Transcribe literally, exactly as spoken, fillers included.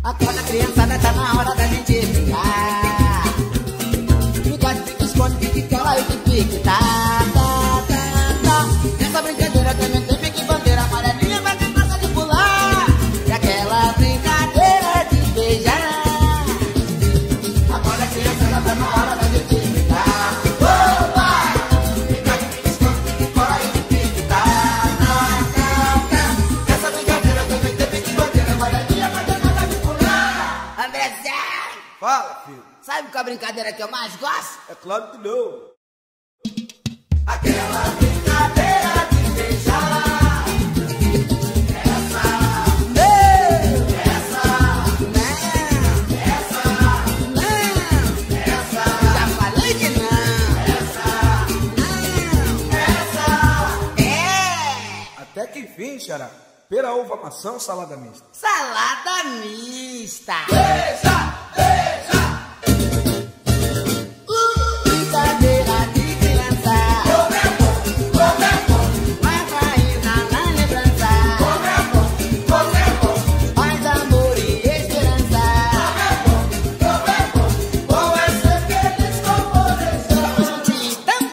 Acorda, criançada, tá na hora da gente brincar. Bigode, pique, esconde, pique, cola e pique, tá, tá, tá, tá. Nessa brincadeira também tem pique, bandeira amarelinha, vai ter praça de pular. E aquela brincadeira de beijar. Acorda, criançada, tá na hora da gente brincar. Opa! Bigode, pique, esconde, pique, cola e pique, tá, tá, tá, tá. Nessa brincadeira também tem pique, bandeira amarelinha, vai ter praça de pular. Andrezé! Fala, filho. Sabe qual a brincadeira que eu mais gosto? É claro que não. Aquela brincadeira de beijar. Essa, não. Essa, não. Essa, não. Essa, já falei que não. Essa, não. Essa, é. Até que enfim, xará. Pera, uva, maçã ou salada mista? Salada mista. Beijo!